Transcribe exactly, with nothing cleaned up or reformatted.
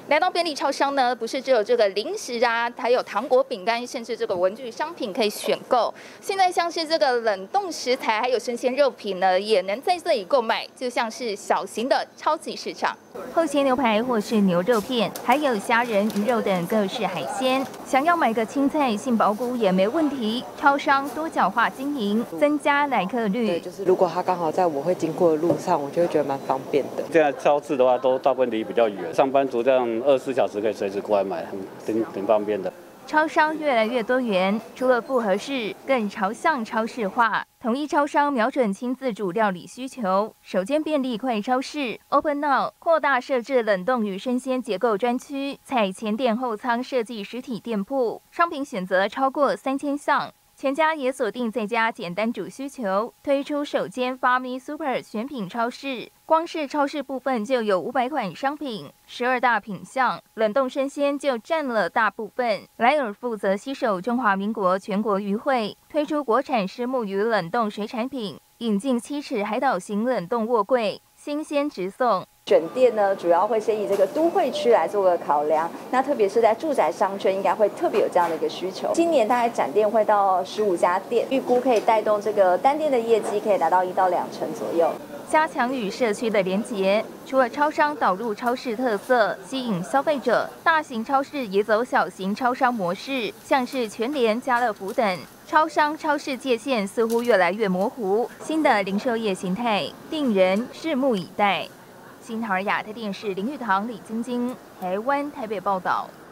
来到便利超商呢，不是只有这个零食啊，还有糖果、饼干，甚至这个文具商品可以选购。现在像是这个冷冻食材，还有生鲜肉品呢，也能在这里购买，就像是小型的超级市场。厚切牛排或是牛肉片，还有虾仁、鱼肉等各式海鲜。想要买个青菜、杏鲍菇也没问题。超商多角化经营，增加来客率。 对，就是如果它刚好在我会经过的路上，我就会觉得蛮方便的。 现在超市的话，都大部分离比较远，上班族这样二十四小时可以随时过来买，很挺挺方便的。 超商越来越多元，除了复合式，更朝向超市化。统一超商瞄准亲自主料理需求，首间便利快超市 Open Now 扩大设置冷冻与生鲜结构专区，采前店后仓设计实体店铺，商品选择超过三千项。全家也锁定在家简单煮需求，推出首间 Family Super 选品超市。光是超市部分就有五百款商品，十二大品项，冷冻生鲜就占了大部分。莱尔负责携手中华民国全国渔会，推出国产虱目鱼冷冻水产品，引进七尺海岛型冷冻货柜，新鲜直送。 选店呢，主要会先以这个都会区来做个考量，那特别是在住宅商圈，应该会特别有这样的一个需求。今年大概展店会到十五家店，预估可以带动这个单店的业绩可以达到一到两成左右。 加强与社区的连结，除了超商导入超市特色，吸引消费者，大型超市也走小型超商模式，像是全联、家乐福等。超商、超市界限似乎越来越模糊，新的零售业形态令人拭目以待。新唐人亚太电视林玉堂、李晶晶，台湾台北报道。